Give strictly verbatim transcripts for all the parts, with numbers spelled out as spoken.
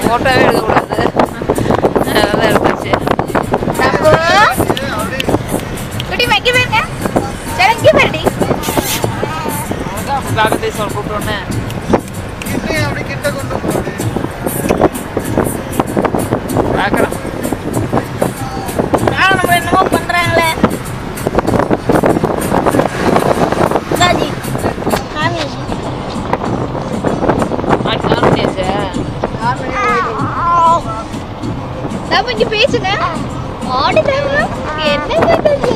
ஃபோட்டோவே எடுக்கக்கூடாது, அதெல்லாம் எடுத்தாச்சு. குட்டி வைக்க போயிருங்க, சரி இங்கே போயிடி. அதான் காக்கத்தை சொல் கூப்பிட்டோன்னே அப்படி கிட்ட கொண்டு போகுது பார்க்குறோம். நானும் நம்ம என்னமோ பண்ணுறாங்களே சாஜி சாமி நம்ம இங்க பேசுங்க. ஆடுதாங்க என்ன பேசுங்க?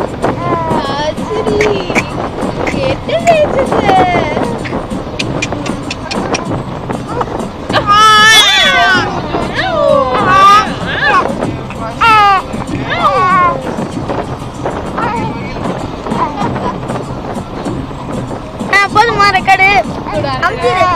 சரி என்ன பேசுங்க? போதுமா ரெக்கார்டு?